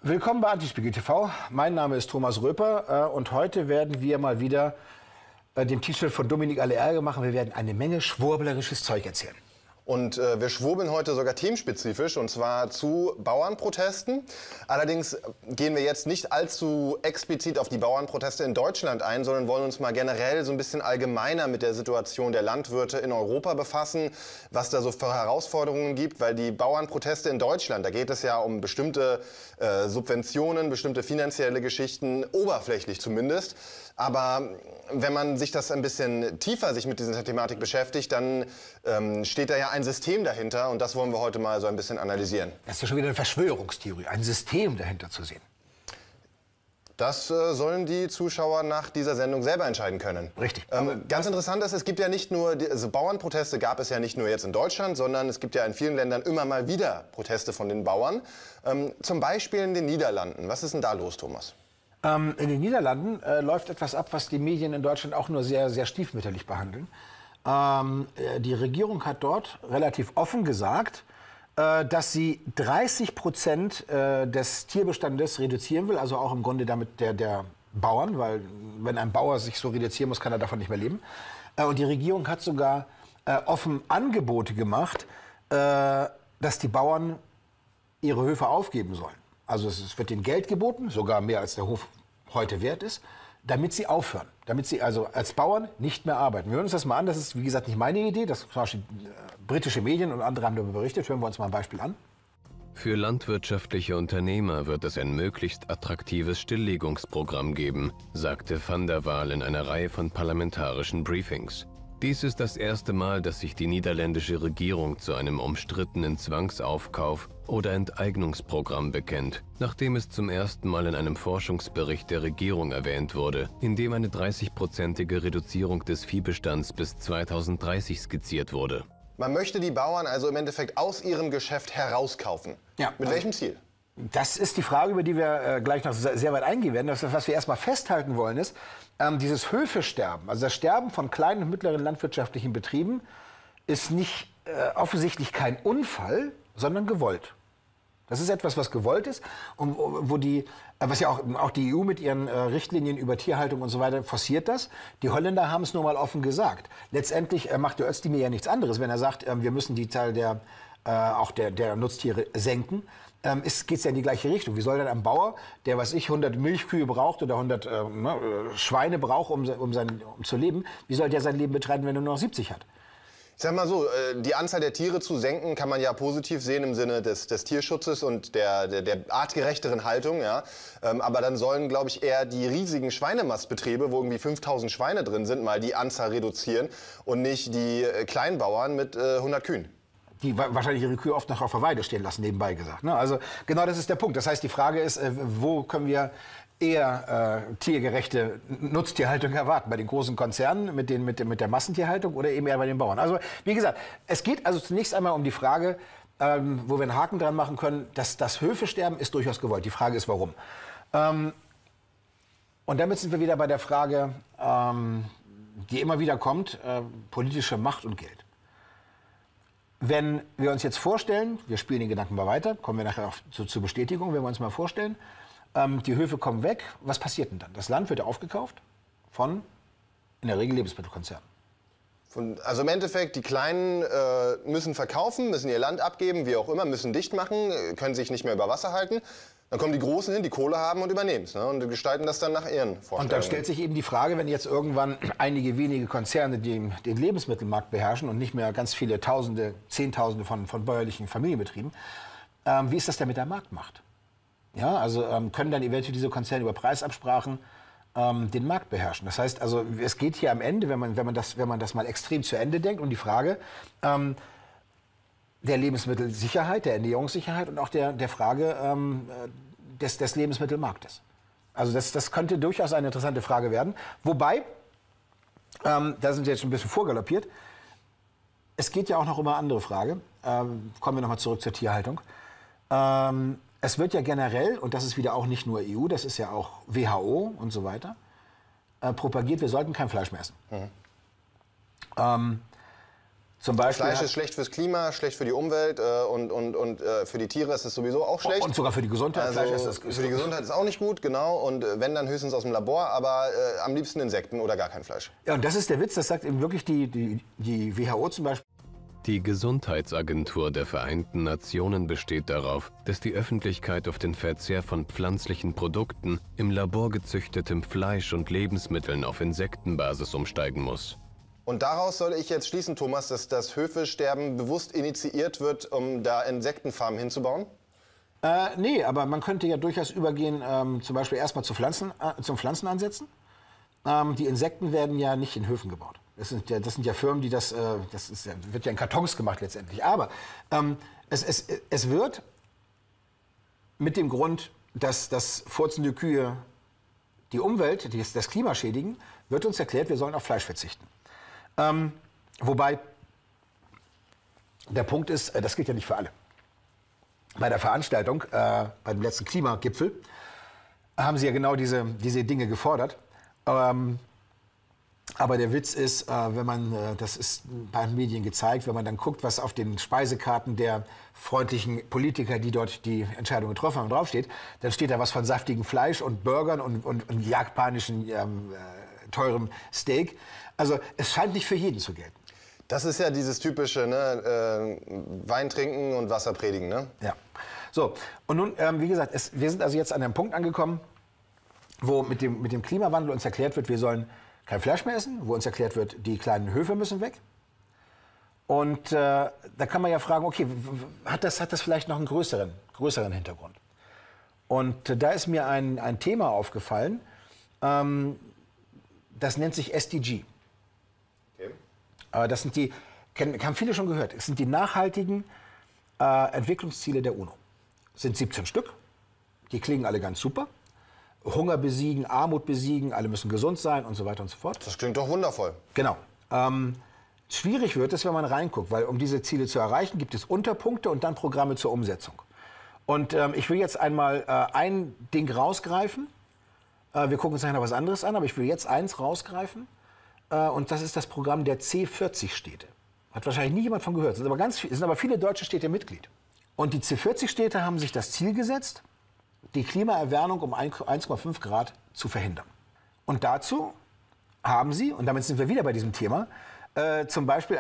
Willkommen bei Antispiegel TV. Mein Name ist Thomas Röper und heute werden wir mal wieder dem T-Shirt von Dominik alle Ärger machen. Wir werden eine Menge schwurblerisches Zeug erzählen. Und wir schwurbeln heute sogar themenspezifisch, und zwar zu Bauernprotesten. Allerdings gehen wir jetzt nicht allzu explizit auf die Bauernproteste in Deutschland ein, sondern wollen uns mal generell so ein bisschen allgemeiner mit der Situation der Landwirte in Europa befassen, was da so für Herausforderungen gibt, weil die Bauernproteste in Deutschland, da geht es ja um bestimmte Subventionen, bestimmte finanzielle Geschichten, oberflächlich zumindest. Aber wenn man sich das ein bisschen tiefer sich mit dieser Thematik beschäftigt, dann steht da ja ein System dahinter, und das wollen wir heute mal so ein bisschen analysieren. Das ist ja schon wieder eine Verschwörungstheorie, ein System dahinter zu sehen. Das sollen die Zuschauer nach dieser Sendung selber entscheiden können. Richtig. Ganz interessant ist, es gibt ja nicht nur, also Bauernproteste gab es ja nicht nur jetzt in Deutschland, sondern es gibt ja in vielen Ländern immer mal wieder Proteste von den Bauern. Zum Beispiel in den Niederlanden. Was ist denn da los, Thomas? In den Niederlanden läuft etwas ab, was die Medien in Deutschland auch nur sehr, sehr stiefmütterlich behandeln. Die Regierung hat dort relativ offen gesagt, dass sie 30% des Tierbestandes reduzieren will, also auch im Grunde damit der Bauern, weil wenn ein Bauer sich so reduzieren muss, kann er davon nicht mehr leben. Und die Regierung hat sogar offen Angebote gemacht, dass die Bauern ihre Höfe aufgeben sollen. Also es wird ihnen Geld geboten, sogar mehr als der Hof heute wert ist, damit sie aufhören, damit sie also als Bauern nicht mehr arbeiten. Wir hören uns das mal an, das ist wie gesagt nicht meine Idee, das zum Beispiel britische Medien und andere haben darüber berichtet. Hören wir uns mal ein Beispiel an. Für landwirtschaftliche Unternehmer wird es ein möglichst attraktives Stilllegungsprogramm geben, sagte Van der Waal in einer Reihe von parlamentarischen Briefings. Dies ist das erste Mal, dass sich die niederländische Regierung zu einem umstrittenen Zwangsaufkauf oder Enteignungsprogramm bekennt, nachdem es zum ersten Mal in einem Forschungsbericht der Regierung erwähnt wurde, in dem eine 30-prozentige Reduzierung des Viehbestands bis 2030 skizziert wurde. Man möchte die Bauern also im Endeffekt aus ihrem Geschäft herauskaufen. Ja. Mit welchem Ziel? Das ist die Frage, über die wir gleich noch sehr weit eingehen werden. Das, was wir erstmal festhalten wollen, ist, dieses Höfesterben, also das Sterben von kleinen und mittleren landwirtschaftlichen Betrieben, ist nicht offensichtlich kein Unfall, sondern gewollt. Das ist etwas, was gewollt ist und wo was ja auch die EU mit ihren Richtlinien über Tierhaltung und so weiter forciert das. Die Holländer haben es nur mal offen gesagt. Letztendlich macht der Özdemir ja nichts anderes, wenn er sagt, wir müssen die Zahl der Nutztiere senken. Geht es ja in die gleiche Richtung. Wie soll denn ein Bauer, der, 100 Milchkühe braucht oder 100 Schweine braucht, um zu leben, wie soll der sein Leben betreiben, wenn er nur noch 70 hat? Ich sag mal so, die Anzahl der Tiere zu senken, kann man ja positiv sehen im Sinne des Tierschutzes und der artgerechteren Haltung. Ja? Aber dann sollen, glaube ich, eher die riesigen Schweinemastbetriebe, wo irgendwie 5000 Schweine drin sind, mal die Anzahl reduzieren und nicht die Kleinbauern mit 100 Kühen. Die wahrscheinlich ihre Kühe oft noch auf der Weide stehen lassen, nebenbei gesagt. Ne? Also genau das ist der Punkt. Das heißt, die Frage ist, wo können wir eher tiergerechte Nutztierhaltung erwarten? Bei den großen Konzernen mit der Massentierhaltung oder eben eher bei den Bauern? Also wie gesagt, es geht also zunächst einmal um die Frage, wo wir einen Haken dran machen können, dass das Höfesterben ist durchaus gewollt. Die Frage ist, warum? Und damit sind wir wieder bei der Frage, die immer wieder kommt, politische Macht und Geld. Wenn wir uns jetzt vorstellen, wir spielen den Gedanken mal weiter, kommen wir nachher auch zur Bestätigung, wenn wir uns mal vorstellen, die Höfe kommen weg, was passiert denn dann? Das Land wird ja aufgekauft von, in der Regel, Lebensmittelkonzernen. Also im Endeffekt, die Kleinen müssen verkaufen, müssen ihr Land abgeben, wie auch immer, müssen dicht machen, können sich nicht mehr über Wasser halten. Dann kommen die Großen hin, die Kohle haben und übernehmen es, ne? Und gestalten das dann nach ihren Vorstellungen. Und dann stellt sich eben die Frage, wenn jetzt irgendwann einige wenige Konzerne den Lebensmittelmarkt beherrschen und nicht mehr ganz viele Tausende, Zehntausende von bäuerlichen Familienbetrieben, wie ist das denn mit der Marktmacht? Ja, also können dann eventuell diese Konzerne über Preisabsprachen den Markt beherrschen? Das heißt, also es geht hier am Ende, wenn man das mal extrem zu Ende denkt, um die Frage der Lebensmittelsicherheit, der Ernährungssicherheit und auch der Frage des Lebensmittelmarktes. Also das könnte durchaus eine interessante Frage werden. Wobei, da sind wir jetzt schon ein bisschen vorgaloppiert, es geht ja auch noch um eine andere Frage. Kommen wir nochmal zurück zur Tierhaltung. Es wird ja generell, und das ist wieder auch nicht nur EU, das ist ja auch WHO und so weiter, propagiert, wir sollten kein Fleisch mehr essen. Zum Beispiel Fleisch ist schlecht fürs Klima, schlecht für die Umwelt und für die Tiere ist es sowieso auch schlecht. Und sogar für die Gesundheit. Also Fleisch ist für die Gesundheit ist auch nicht gut, genau. Und wenn, dann höchstens aus dem Labor, aber am liebsten Insekten oder gar kein Fleisch. Ja, und das ist der Witz, das sagt eben wirklich die WHO zum Beispiel. Die Gesundheitsagentur der Vereinten Nationen besteht darauf, dass die Öffentlichkeit auf den Verzehr von pflanzlichen Produkten, im Labor gezüchtetem Fleisch und Lebensmitteln auf Insektenbasis umsteigen muss. Und daraus soll ich jetzt schließen, Thomas, dass das Höfesterben bewusst initiiert wird, um da Insektenfarmen hinzubauen? Nee, aber man könnte ja durchaus übergehen, zum Beispiel erstmal zum Pflanzenansetzen. Die Insekten werden ja nicht in Höfen gebaut. Das sind ja Firmen, die wird ja in Kartons gemacht letztendlich. Aber es wird mit dem Grund, dass das furzende Kühe die Umwelt, das Klima schädigen, wird uns erklärt, wir sollen auf Fleisch verzichten. Wobei der Punkt ist, das gilt ja nicht für alle. Bei der Veranstaltung, bei dem letzten Klimagipfel, haben sie ja genau diese Dinge gefordert. Aber der Witz ist, wenn man, das ist bei den Medien gezeigt, wenn man dann guckt, was auf den Speisekarten der freundlichen Politiker, die dort die Entscheidung getroffen haben, draufsteht, dann steht da was von saftigem Fleisch und Burgern und japanischen teurem Steak. Also es scheint nicht für jeden zu gelten. Das ist ja dieses typische, ne? Wein trinken und Wasser predigen, ne? Ja. So, und nun, wie gesagt, wir sind also jetzt an einem Punkt angekommen, wo mit dem Klimawandel uns erklärt wird, wir sollen kein Fleisch mehr essen, wo uns erklärt wird, die kleinen Höfe müssen weg. Und da kann man ja fragen, okay, hat das vielleicht noch einen größeren Hintergrund? Und da ist mir ein Thema aufgefallen, das nennt sich SDG. Okay. Das sind haben viele schon gehört, es sind die nachhaltigen Entwicklungsziele der UNO. Es sind 17 Stück, die klingen alle ganz super. Hunger besiegen, Armut besiegen, alle müssen gesund sein und so weiter und so fort. Das klingt doch wundervoll. Genau. Schwierig wird es, wenn man reinguckt, weil um diese Ziele zu erreichen, gibt es Unterpunkte und dann Programme zur Umsetzung. Und ich will jetzt einmal ein Ding rausgreifen. Wir gucken uns nachher noch was anderes an, aber ich will jetzt eins rausgreifen. Und das ist das Programm der C40-Städte. Hat wahrscheinlich nie jemand von gehört. Es sind aber viele deutsche Städte Mitglied. Und die C40-Städte haben sich das Ziel gesetzt, die Klimaerwärmung um 1,5 Grad zu verhindern. Und dazu haben sie, und damit sind wir wieder bei diesem Thema, zum Beispiel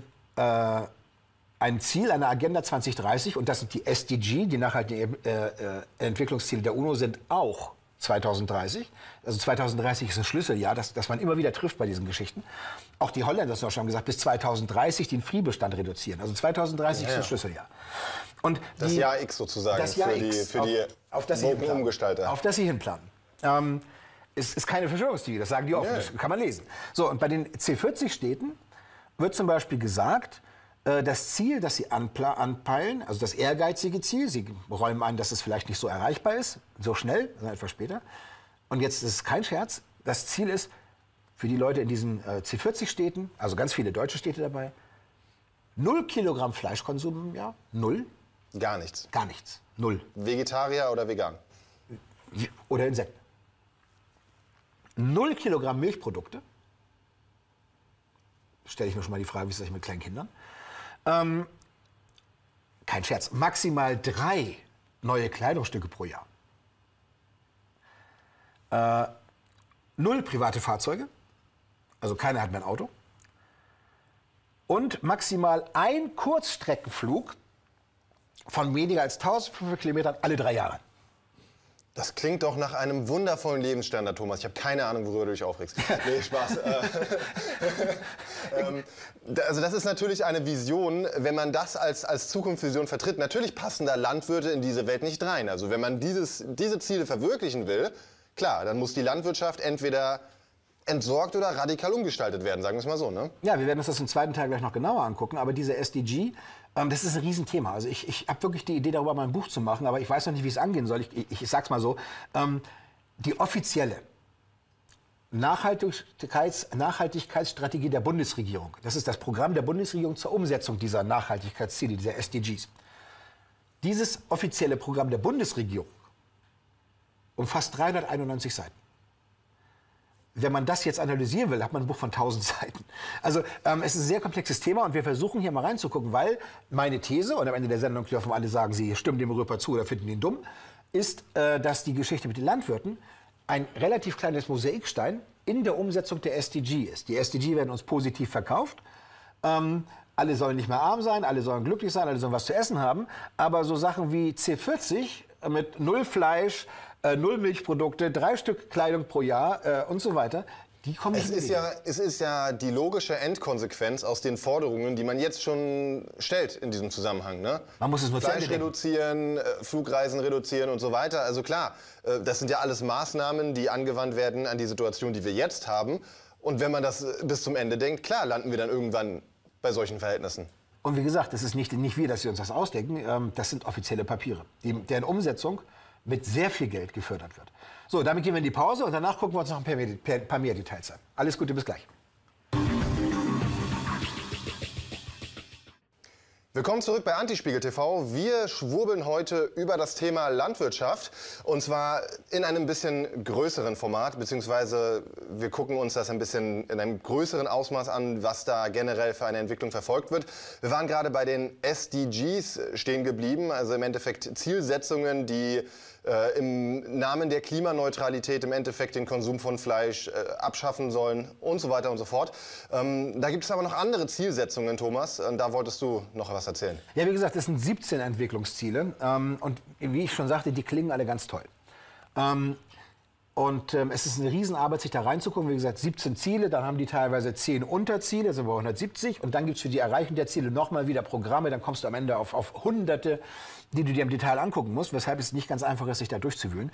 ein Ziel, eine Agenda 2030, und das sind die SDG, die nachhaltigen Entwicklungsziele der UNO, sind auch 2030. Also 2030 ist ein Schlüsseljahr, das man immer wieder trifft bei diesen Geschichten. Auch die Holländer haben schon gesagt, bis 2030 die den Viehbestand reduzieren. Also 2030 ist ein Schlüsseljahr. Und das Jahr X sozusagen, das Jahr für die Umgestalter. Auf das sie hinplanen. Es ist keine Verschwörungstheorie, das sagen die offen, das kann man lesen. So, und bei den C40-Städten wird zum Beispiel gesagt, das Ziel, das sie anpeilen, also das ehrgeizige Ziel, sie räumen an, dass es vielleicht nicht so erreichbar ist, so schnell, sondern etwas später. Und jetzt ist es kein Scherz, das Ziel ist für die Leute in diesen C40-Städten, also ganz viele deutsche Städte dabei, 0 Kilogramm Fleischkonsum im Jahr, 0. Gar nichts. Gar nichts, 0. Vegetarier oder vegan? Oder Insekten. 0 Kilogramm Milchprodukte. Stelle ich mir schon mal die Frage, wie ist das mit kleinen Kindern? Kein Scherz. Maximal 3 neue Kleidungsstücke pro Jahr. 0 private Fahrzeuge. Also keiner hat mehr ein Auto. Und maximal 1 Kurzstreckenflug von weniger als 1500 Kilometern alle 3 Jahre. Das klingt doch nach einem wundervollen Lebensstandard, Thomas. Ich habe keine Ahnung, worüber du dich aufregst. Nee, Spaß. Also das ist natürlich eine Vision, wenn man das als Zukunftsvision vertritt. Natürlich passen da Landwirte in diese Welt nicht rein. Also wenn man diese Ziele verwirklichen will, klar, dann muss die Landwirtschaft entweder entsorgt oder radikal umgestaltet werden, sagen wir es mal so, ne? Ja, wir werden uns das im zweiten Teil gleich noch genauer angucken. Aber diese SDG, das ist ein Riesenthema. Also ich habe wirklich die Idee, darüber mal ein Buch zu machen, aber ich weiß noch nicht, wie es angehen soll. Ich sag's mal so. Die offizielle Nachhaltigkeitsstrategie der Bundesregierung, das ist das Programm der Bundesregierung zur Umsetzung dieser Nachhaltigkeitsziele, dieser SDGs. Dieses offizielle Programm der Bundesregierung umfasst 391 Seiten. wenn man das jetzt analysieren will, hat man ein Buch von 1000 Seiten. Also es ist ein sehr komplexes Thema und wir versuchen hier mal reinzugucken, weil meine These, und am Ende der Sendung dürfen alle sagen, sie stimmen dem Röper zu oder finden ihn dumm, ist, dass die Geschichte mit den Landwirten ein relativ kleines Mosaikstein in der Umsetzung der SDG ist. Die SDG werden uns positiv verkauft. Alle sollen nicht mehr arm sein, alle sollen glücklich sein, alle sollen was zu essen haben. Aber so Sachen wie C40 mit 0 Fleisch, 0 Milchprodukte, 3 Stück Kleidung pro Jahr und so weiter, die kommen nicht. Es ist ja die logische Endkonsequenz aus den Forderungen, die man jetzt schon stellt in diesem Zusammenhang. Ne? Man muss es nur Fleisch reduzieren, Flugreisen reduzieren und so weiter. Also klar, das sind ja alles Maßnahmen, die angewandt werden an die Situation, die wir jetzt haben. Und wenn man das bis zum Ende denkt, klar, landen wir dann irgendwann bei solchen Verhältnissen. Und wie gesagt, es ist nicht wir, dass wir uns das ausdenken. Das sind offizielle Papiere, deren Umsetzung mit sehr viel Geld gefördert wird. So, damit gehen wir in die Pause und danach gucken wir uns noch ein paar mehr Details an. Alles Gute, bis gleich. Willkommen zurück bei Antispiegel TV. Wir schwurbeln heute über das Thema Landwirtschaft und zwar in einem bisschen größeren Format, beziehungsweise wir gucken uns das ein bisschen in einem größeren Ausmaß an, was da generell für eine Entwicklung verfolgt wird. Wir waren gerade bei den SDGs stehen geblieben, also im Endeffekt Zielsetzungen, die im Namen der Klimaneutralität im Endeffekt den Konsum von Fleisch abschaffen sollen und so weiter und so fort. Da gibt es aber noch andere Zielsetzungen, Thomas. Da wolltest du noch was erzählen. Ja, wie gesagt, das sind 17 Entwicklungsziele. Und wie ich schon sagte, die klingen alle ganz toll. Es ist eine Riesenarbeit, sich da reinzugucken. Wie gesagt, 17 Ziele, dann haben die teilweise 10 Unterziele, sind wir 170. Und dann gibt es für die Erreichung der Ziele nochmal wieder Programme. Dann kommst du am Ende auf Hunderte, die du dir im Detail angucken musst, weshalb es nicht ganz einfach ist, sich da durchzuwühlen.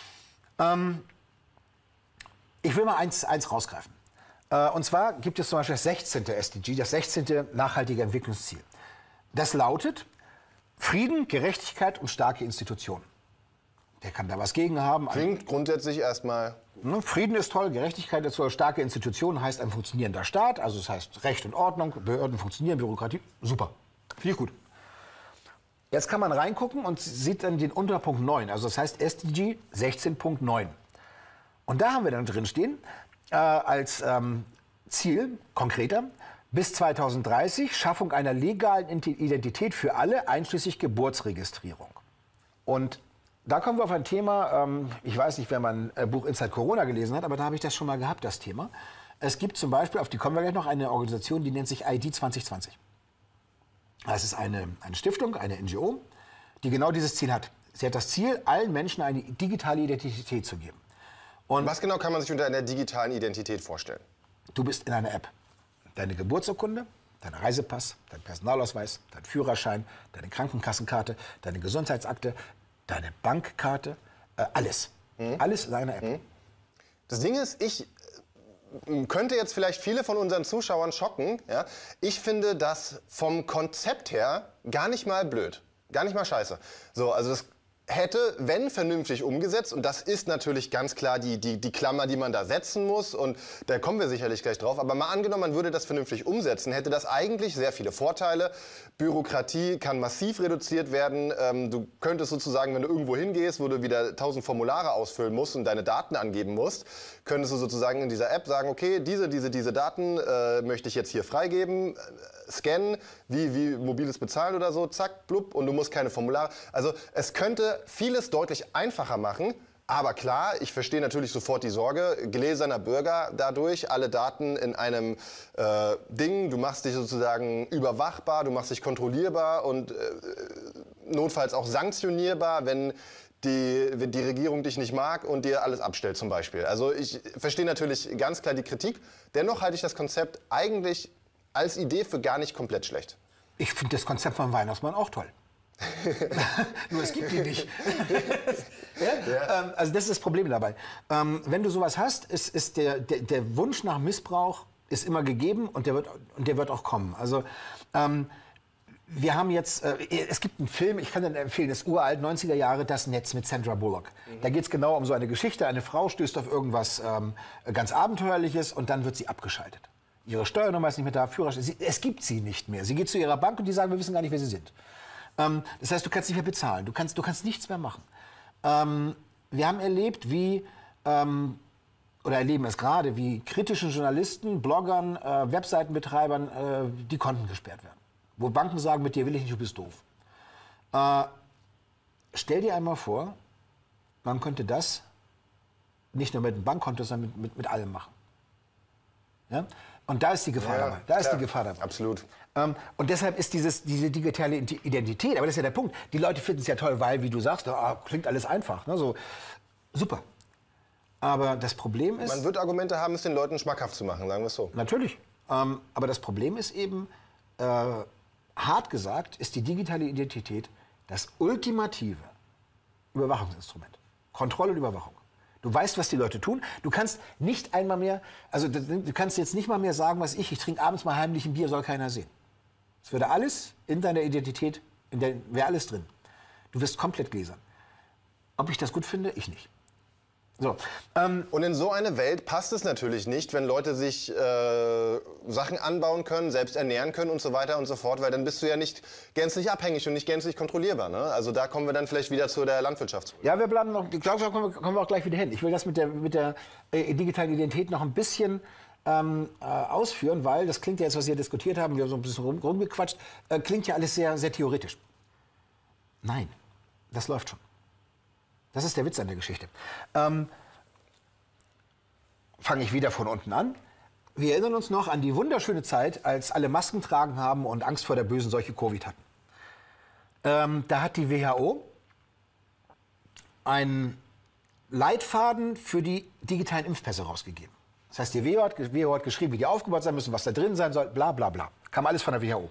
Ich will mal eins rausgreifen. Und zwar gibt es zum Beispiel das 16. SDG, das 16. nachhaltige Entwicklungsziel. Das lautet Frieden, Gerechtigkeit und starke Institutionen. Wer kann da was gegen haben? Klingt grundsätzlich erstmal. Frieden ist toll, Gerechtigkeit ist toll, starke Institutionen heißt ein funktionierender Staat, also das heißt Recht und Ordnung, Behörden funktionieren, Bürokratie, super, finde ich gut. Jetzt kann man reingucken und sieht dann den Unterpunkt 9, also das heißt SDG 16.9. Und da haben wir dann drin stehen, als Ziel, konkreter, bis 2030 Schaffung einer legalen Identität für alle, einschließlich Geburtsregistrierung. Und da kommen wir auf ein Thema, ich weiß nicht, wer mein Buch Inside Corona gelesen hat, aber da habe ich das schon mal gehabt, das Thema. Es gibt zum Beispiel, auf die kommen wir gleich noch, eine Organisation, die nennt sich ID 2020. Das ist eine Stiftung, eine NGO, die genau dieses Ziel hat. Sie hat das Ziel, allen Menschen eine digitale Identität zu geben. Und was genau kann man sich unter einer digitalen Identität vorstellen? Du bist in einer App. Deine Geburtsurkunde, dein Reisepass, dein Personalausweis, dein Führerschein, deine Krankenkassenkarte, deine Gesundheitsakte, deine Bankkarte, alles. Alles in einer App. Das Ding ist, ich könnte jetzt vielleicht viele von unseren Zuschauern schocken. Ja? Ich finde das vom Konzept her gar nicht mal blöd, gar nicht mal scheiße. So, also das hätte, wenn vernünftig umgesetzt, und das ist natürlich ganz klar die Klammer, die man da setzen muss, und da kommen wir sicherlich gleich drauf, aber mal angenommen, man würde das vernünftig umsetzen, hätte das eigentlich sehr viele Vorteile. Bürokratie kann massiv reduziert werden. Du könntest sozusagen, wenn du irgendwo hingehst, wo du wieder 1000 Formulare ausfüllen musst und deine Daten angeben musst, könntest du sozusagen in dieser App sagen, okay, diese Daten möchte ich jetzt hier freigeben, scannen, wie mobiles Bezahlen oder so, zack, blub, und du musst keine Formulare. Also es könnte vieles deutlich einfacher machen, aber klar, ich verstehe natürlich sofort die Sorge, gläserner Bürger dadurch, alle Daten in einem Ding, du machst dich sozusagen überwachbar, du machst dich kontrollierbar und notfalls auch sanktionierbar, wenn die Regierung dich nicht mag und dir alles abstellt zum Beispiel. Also ich verstehe natürlich ganz klar die Kritik, dennoch halte ich das Konzept eigentlich als Idee für gar nicht komplett schlecht. Ich finde das Konzept von Weihnachtsmann auch toll. Nur es gibt die nicht. Ja? Also das ist das Problem dabei. Wenn du sowas hast, ist der Wunsch nach Missbrauch ist immer gegeben und der wird auch kommen. Also wir haben jetzt, es gibt einen Film, ich kann den empfehlen, das ist uralt, 90er Jahre, Das Netz mit Sandra Bullock. Da geht es genau um so eine Geschichte, eine Frau stößt auf irgendwas ganz Abenteuerliches und dann wird sie abgeschaltet. Ihre Steuernummer ist nicht mehr da, Führerschein, es gibt sie nicht mehr. Sie geht zu ihrer Bank und die sagen, wir wissen gar nicht, wer sie sind. Das heißt, du kannst nicht mehr bezahlen, du kannst nichts mehr machen. Wir haben erlebt, wie oder erleben es gerade, wie kritischen Journalisten, Bloggern, Webseitenbetreibern die Konten gesperrt werden. Wo Banken sagen, mit dir will ich nicht, du bist doof. Stell dir einmal vor, man könnte das nicht nur mit dem Bankkonto, sondern mit allem machen. Ja? Und da ist die Gefahr dabei. Da ist die Gefahr dabei. Absolut. Und deshalb ist diese digitale Identität, aber das ist ja der Punkt, die Leute finden es ja toll, weil, wie du sagst, klingt alles einfach. Ne? So, super. Aber das Problem ist... Man wird Argumente haben, es den Leuten schmackhaft zu machen, sagen wir es so. Natürlich. Aber das Problem ist eben, hart gesagt, ist die digitale Identität das ultimative Überwachungsinstrument. Kontrolle und Überwachung. Du weißt, was die Leute tun. Du kannst nicht einmal mehr, also du kannst jetzt nicht mal mehr sagen, was ich trinke abends mal heimlich ein Bier, soll keiner sehen. Es würde alles in deiner Identität, wäre alles drin. Du wirst komplett gläsern. Ob ich das gut finde, ich nicht. So, und in so eine Welt passt es natürlich nicht, wenn Leute sich Sachen anbauen können, selbst ernähren können und so weiter und so fort, weil dann bist du ja nicht gänzlich abhängig und nicht gänzlich kontrollierbar. Ne? Also da kommen wir dann vielleicht wieder zu der Landwirtschaft. Ja, wir bleiben noch, ich glaube, da kommen wir auch gleich wieder hin. Ich will das mit der digitalen Identität noch ein bisschen ausführen, weil das klingt ja jetzt, was wir diskutiert haben, wir haben so ein bisschen rumgequatscht, klingt ja alles sehr, sehr theoretisch. Nein, das läuft schon. Das ist der Witz an der Geschichte. Fange ich wieder von unten an. Wir erinnern uns noch an die wunderschöne Zeit, als alle Masken tragen haben und Angst vor der bösen Seuche Covid hatten. Da hat die WHO einen Leitfaden für die digitalen Impfpässe rausgegeben. Das heißt, die WHO hat geschrieben, wie die aufgebaut sein müssen, was da drin sein soll, bla bla bla. Kam alles von der WHO.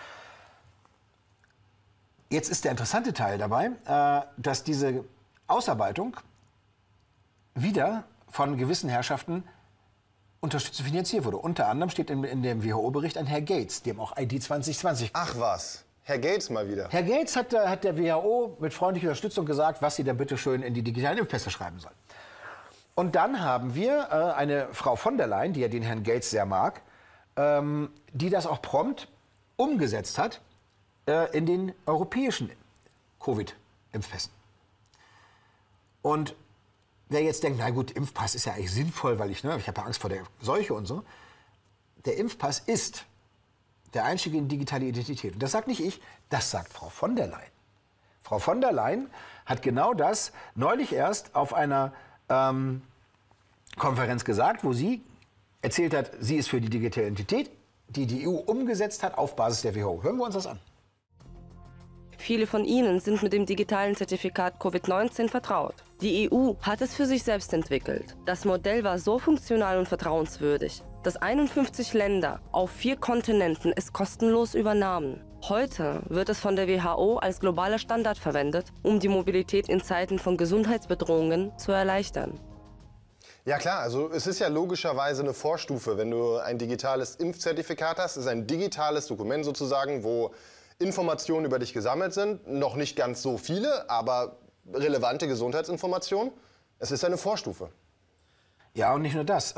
Jetzt ist der interessante Teil dabei, dass diese Ausarbeitung wieder von gewissen Herrschaften unterstützt und finanziert wurde. Unter anderem steht in dem WHO-Bericht ein Herr Gates, dem auch ID 2020. Ach was, Herr Gates mal wieder. Herr Gates hat der WHO mit freundlicher Unterstützung gesagt, was sie dann bitte schön in die digitalen Impfpässe schreiben soll. Und dann haben wir eine Frau von der Leyen, die ja den Herrn Gates sehr mag, die das auch prompt umgesetzt hat in den europäischen Covid-Impfpässen. Und wer jetzt denkt, na gut, Impfpass ist ja eigentlich sinnvoll, weil ich habe ja Angst vor der Seuche und so. Der Impfpass ist der Einstieg in digitale Identität. Und das sagt nicht ich, das sagt Frau von der Leyen. Frau von der Leyen hat genau das neulich erst auf einer Konferenz gesagt, wo sie erzählt hat, sie ist für die digitale Identität, die die EU umgesetzt hat auf Basis der WHO. Hören wir uns das an. Viele von Ihnen sind mit dem digitalen Zertifikat Covid-19 vertraut. Die EU hat es für sich selbst entwickelt. Das Modell war so funktional und vertrauenswürdig, dass 51 Länder auf 4 Kontinenten es kostenlos übernahmen. Heute wird es von der WHO als globaler Standard verwendet, um die Mobilität in Zeiten von Gesundheitsbedrohungen zu erleichtern. Ja klar, also es ist ja logischerweise eine Vorstufe. Wenn du ein digitales Impfzertifikat hast, ist ein digitales Dokument sozusagen, wo Informationen über dich gesammelt sind. Noch nicht ganz so viele, aber relevante Gesundheitsinformationen. Es ist eine Vorstufe. Ja, und nicht nur das.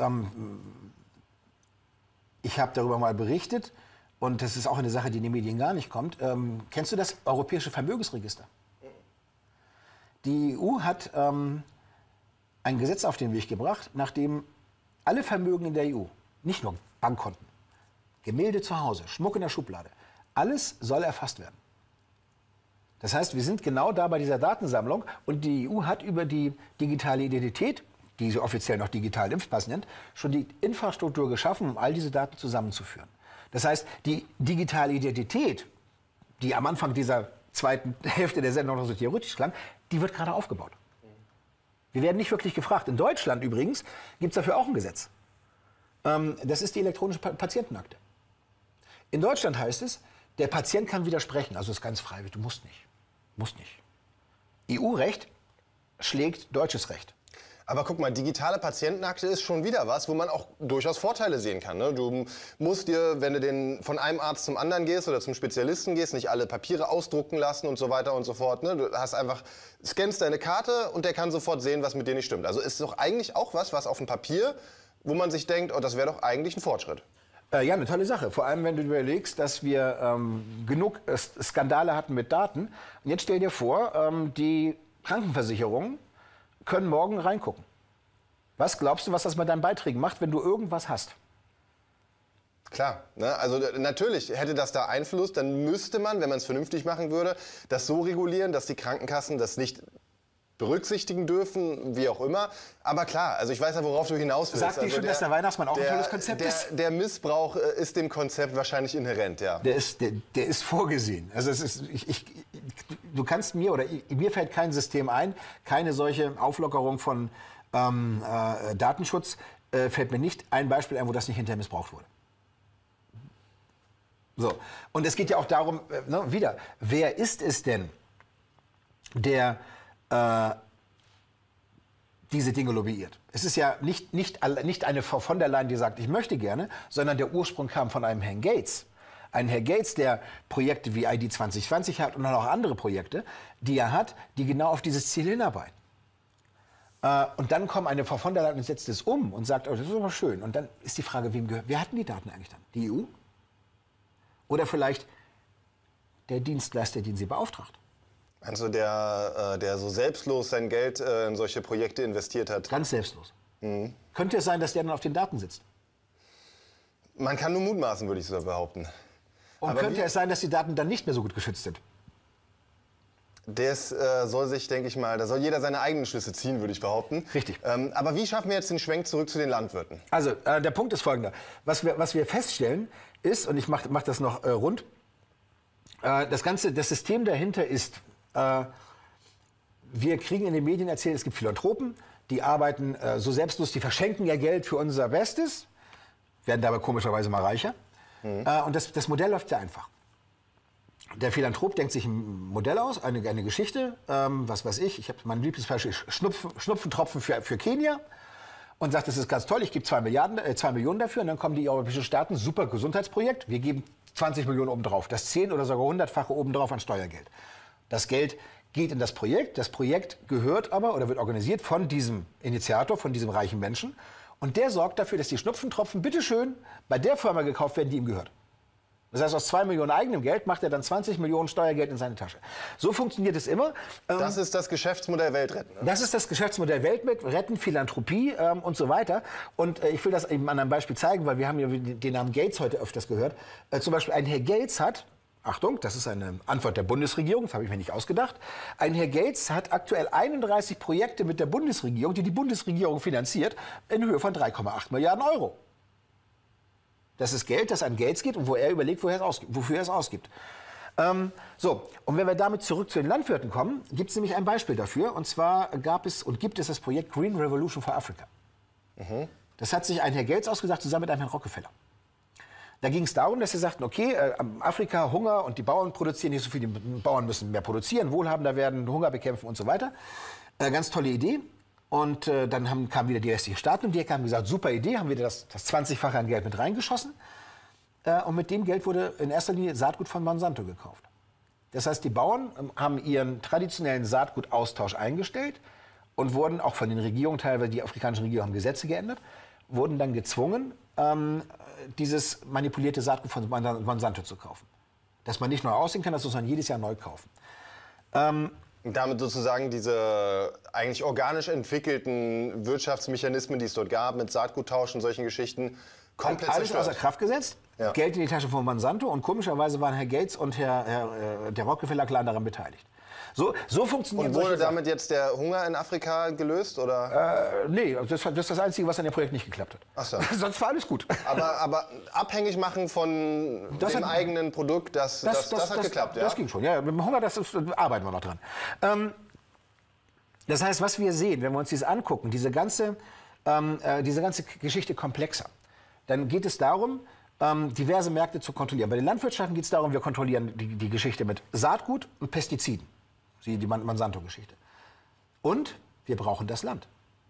Ich habe darüber mal berichtet, und das ist auch eine Sache, die in den Medien gar nicht kommt. Kennst du das Europäische Vermögensregister? Die EU hat ein Gesetz auf den Weg gebracht, nachdem alle Vermögen in der EU, nicht nur Bankkonten, Gemälde zu Hause, Schmuck in der Schublade, alles soll erfasst werden. Das heißt, wir sind genau da bei dieser Datensammlung, und die EU hat über die digitale Identität, die sie offiziell noch digitalen Impfpass nennt, schon die Infrastruktur geschaffen, um all diese Daten zusammenzuführen. Das heißt, die digitale Identität, die am Anfang dieser zweiten Hälfte der Sendung noch so theoretisch klang, die wird gerade aufgebaut. Wir werden nicht wirklich gefragt. In Deutschland übrigens gibt es dafür auch ein Gesetz. Das ist die elektronische Patientenakte. In Deutschland heißt es, der Patient kann widersprechen, also ist ganz freiwillig, du musst nicht. Musst nicht. EU-Recht schlägt deutsches Recht. Aber guck mal, digitale Patientenakte ist schon wieder was, wo man auch durchaus Vorteile sehen kann. Ne? Du musst dir, wenn du von einem Arzt zum anderen gehst oder zum Spezialisten gehst, nicht alle Papiere ausdrucken lassen und so weiter und so fort. Ne? Du hast einfach, scannst deine Karte und der kann sofort sehen, was mit dir nicht stimmt. Also ist doch eigentlich auch was auf dem Papier, wo man sich denkt, oh, das wäre doch eigentlich ein Fortschritt. Ja, eine tolle Sache. Vor allem, wenn du überlegst, dass wir genug Skandale hatten mit Daten. Und jetzt stell dir vor, die Krankenversicherungen können morgen reingucken. Was glaubst du, was das mit deinen Beiträgen macht, wenn du irgendwas hast? Klar, ne? Also natürlich hätte das da Einfluss, dann müsste man, wenn man es vernünftig machen würde, das so regulieren, dass die Krankenkassen das nicht berücksichtigen dürfen, wie auch immer. Aber klar, also ich weiß ja, worauf du hinaus willst. Sagt dir schon, dass der Weihnachtsmann auch ein tolles Konzept ist? Der Missbrauch ist dem Konzept wahrscheinlich inhärent, ja. Der ist vorgesehen. Also es ist, du kannst mir, oder mir fällt kein System ein, keine solche Auflockerung von Datenschutz, fällt mir nicht ein Beispiel ein, wo das nicht hinterher missbraucht wurde. So. Und es geht ja auch darum, wieder, wer ist es denn, der diese Dinge lobbyiert? Es ist ja nicht eine Frau von der Leyen, die sagt, ich möchte gerne, sondern der Ursprung kam von einem Herrn Gates. Ein Herr Gates, der Projekte wie ID 2020 hat und dann auch andere Projekte, die er hat, die genau auf dieses Ziel hinarbeiten. Und dann kommt eine Frau von der Leyen und setzt es um und sagt, oh, das ist aber schön. Und dann ist die Frage, wer hatten die Daten eigentlich dann? Die EU? Oder vielleicht der Dienstleister, den sie beauftragt? Also der so selbstlos sein Geld in solche Projekte investiert hat? Ganz selbstlos. Mhm. Könnte es sein, dass der dann auf den Daten sitzt? Man kann nur mutmaßen, würde ich so behaupten. Und aber könnte es sein, dass die Daten dann nicht mehr so gut geschützt sind? Das soll sich, denke ich mal, da soll jeder seine eigenen Schlüsse ziehen, würde ich behaupten. Richtig. Aber wie schaffen wir jetzt den Schwenk zurück zu den Landwirten? Also, der Punkt ist folgender. Was wir feststellen ist, und ich mach das noch rund, das System dahinter ist, wir kriegen in den Medien erzählt, es gibt Philanthropen, die arbeiten so selbstlos, die verschenken ja Geld für unser Bestes, werden dabei komischerweise mal reicher. Und das Modell läuft sehr einfach. Der Philanthrop denkt sich ein Modell aus, eine Geschichte, was weiß ich habe mein Lieblingsbeispiel, Schnupfentropfen für Kenia, und sagt, das ist ganz toll, ich gebe 2 Millionen dafür, und dann kommen die europäischen Staaten, super Gesundheitsprojekt, wir geben 20 Millionen obendrauf, das 10- oder sogar 100-fache obendrauf an Steuergeld. Das Geld geht in das Projekt gehört aber oder wird organisiert von diesem Initiator, von diesem reichen Menschen, und der sorgt dafür, dass die Schnupfentropfen bitteschön bei der Firma gekauft werden, die ihm gehört. Das heißt, aus 2 Millionen eigenem Geld macht er dann 20 Millionen Steuergeld in seine Tasche. So funktioniert es immer. Das ist das Geschäftsmodell Weltretten. Ne? Das ist das Geschäftsmodell Weltretten, Philanthropie und so weiter. Und ich will das eben an einem Beispiel zeigen, weil wir haben ja den Namen Gates heute öfters gehört. Zum Beispiel ein Herr Gates hat, Achtung, das ist eine Antwort der Bundesregierung, das habe ich mir nicht ausgedacht. Ein Herr Gates hat aktuell 31 Projekte mit der Bundesregierung, die Bundesregierung finanziert, in Höhe von 3,8 Milliarden Euro. Das ist Geld, das an Gates geht und wo er überlegt, wofür er es ausgibt. So, und wenn wir damit zurück zu den Landwirten kommen, gibt es nämlich ein Beispiel dafür. Und zwar gibt es das Projekt Green Revolution for Africa. Mhm. Das hat sich ein Herr Gates ausgedacht, zusammen mit einem Herrn Rockefeller. Da ging es darum, dass sie sagten, okay, Afrika, Hunger und die Bauern produzieren nicht so viel, die Bauern müssen mehr produzieren, wohlhabender werden, Hunger bekämpfen und so weiter. Ganz tolle Idee. Und dann kamen wieder die restlichen Staaten um die Ecke, haben gesagt, super Idee, haben wieder das 20-fache an Geld mit reingeschossen. Und mit dem Geld wurde in erster Linie Saatgut von Monsanto gekauft. Das heißt, die Bauern haben ihren traditionellen Saatgutaustausch eingestellt und wurden auch von den Regierungen, teilweise die afrikanischen Regierungen haben Gesetze geändert, wurden dann gezwungen, dieses manipulierte Saatgut von Monsanto zu kaufen. Dass man nicht neu aussehen kann, das muss man jedes Jahr neu kaufen. Damit sozusagen diese eigentlich organisch entwickelten Wirtschaftsmechanismen, die es dort gab, mit Saatguttausch und solchen Geschichten, komplett alles außer Kraft gesetzt, ja. Geld in die Tasche von Monsanto, und komischerweise waren Herr Gates und der Rockefeller klar daran beteiligt. So funktioniert. Und wurde damit jetzt der Hunger in Afrika gelöst, oder? Nee, das ist das Einzige, was an dem Projekt nicht geklappt hat. Ach so. Sonst war alles gut. Aber abhängig machen von dem eigenen Produkt, das hat geklappt, ja? Das ging schon, ja. Mit dem Hunger, arbeiten wir noch dran. Das heißt, was wir sehen, wenn wir uns das angucken, diese ganze Geschichte komplexer, dann geht es darum, diverse Märkte zu kontrollieren. Bei den Landwirtschaften geht es darum, wir kontrollieren die Geschichte mit Saatgut und Pestiziden. Die Monsanto-Geschichte. Und wir brauchen das Land.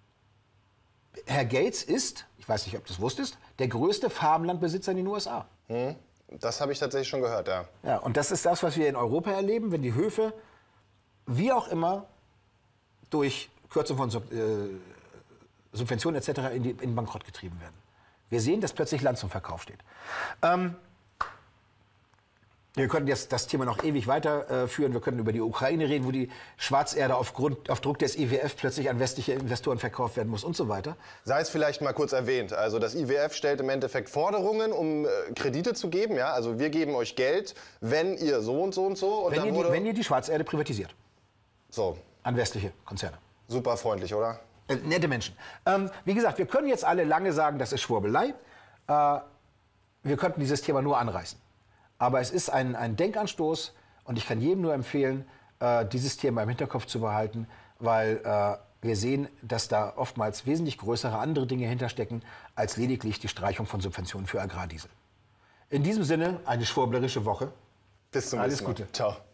Herr Gates ist, ich weiß nicht, ob du das wusstest, der größte Farmlandbesitzer in den USA. Das habe ich tatsächlich schon gehört, ja. Ja, und das ist das, was wir in Europa erleben, wenn die Höfe, wie auch immer, durch Kürzung von Subventionen etc. in Bankrott getrieben werden. Wir sehen, dass plötzlich Land zum Verkauf steht. Wir könnten jetzt das Thema noch ewig weiterführen. Wir könnten über die Ukraine reden, wo die Schwarzerde auf Druck des IWF plötzlich an westliche Investoren verkauft werden muss und so weiter. Sei es vielleicht mal kurz erwähnt. Also das IWF stellt im Endeffekt Forderungen, um Kredite zu geben. Ja? Also wir geben euch Geld, wenn ihr so und so und so. Und wenn ihr die Schwarzerde privatisiert. So. An westliche Konzerne. Super freundlich, oder? Nette Menschen. Wie gesagt, wir können jetzt alle lange sagen, das ist Schwurbelei. Wir könnten dieses Thema nur anreißen. Aber es ist ein Denkanstoß und ich kann jedem nur empfehlen, dieses Thema im Hinterkopf zu behalten, weil wir sehen, dass da oftmals wesentlich größere andere Dinge hinterstecken, als lediglich die Streichung von Subventionen für Agrardiesel. In diesem Sinne, eine schwurblerische Woche. Bis zum nächsten Mal. Alles Gute. Ciao.